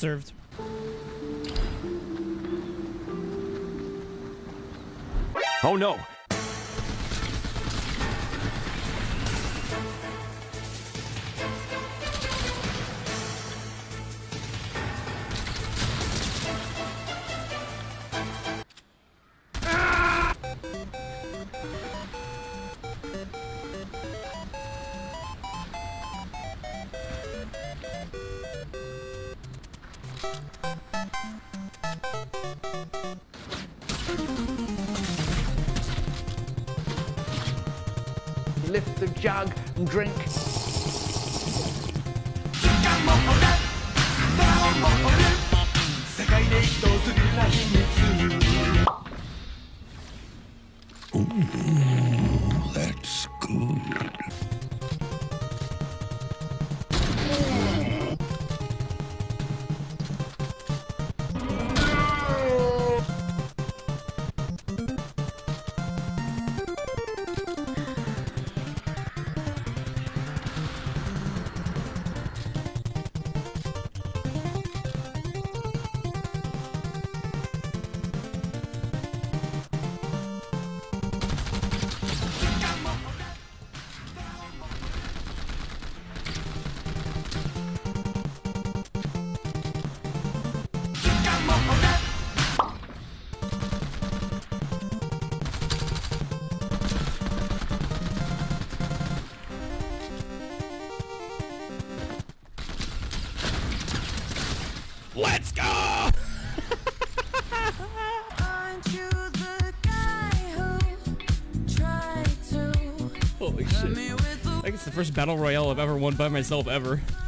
served. Oh no! Lift the jug and drink. Ooh, that's good. Let's go! Holy shit. I think it's the first battle royale I've ever won by myself ever.